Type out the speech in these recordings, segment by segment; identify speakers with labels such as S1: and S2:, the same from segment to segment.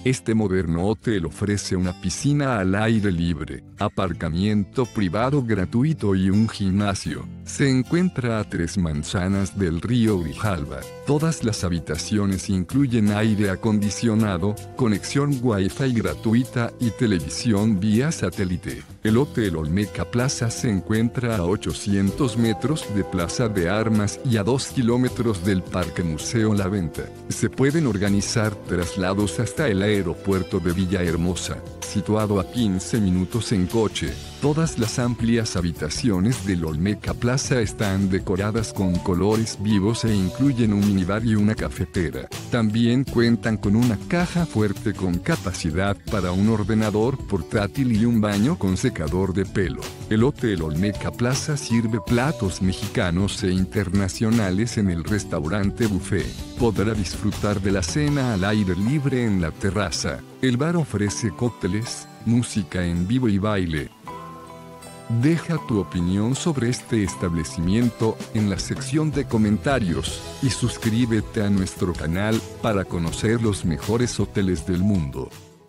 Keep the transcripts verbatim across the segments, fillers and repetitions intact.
S1: Este moderno hotel ofrece una piscina al aire libre, aparcamiento privado gratuito y un gimnasio. Se encuentra a tres manzanas del río Grijalba. Todas las habitaciones incluyen aire acondicionado, conexión Wi-Fi gratuita y televisión vía satélite. El Hotel Olmeca Plaza se encuentra a ochocientos metros de Plaza de Armas y a dos kilómetros del Parque Museo La Venta. Se pueden organizar traslados hasta el aeropuerto de Villahermosa, situado a quince minutos en coche. Todas las amplias habitaciones del Olmeca Plaza están decoradas con colores vivos e incluyen un minibar y una cafetera. También cuentan con una caja fuerte con capacidad para un ordenador portátil y un baño con secador de pelo. El Hotel Olmeca Plaza sirve platos mexicanos e internacionales en el restaurante buffet. Podrá disfrutar de la cena al aire libre en la terraza. El bar ofrece cócteles, música en vivo y baile. Deja tu opinión sobre este establecimiento en la sección de comentarios y suscríbete a nuestro canal para conocer los mejores hoteles del mundo.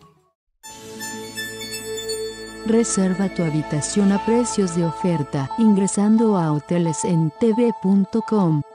S2: Reserva tu habitación a precios de oferta ingresando a hoteles en t v punto com.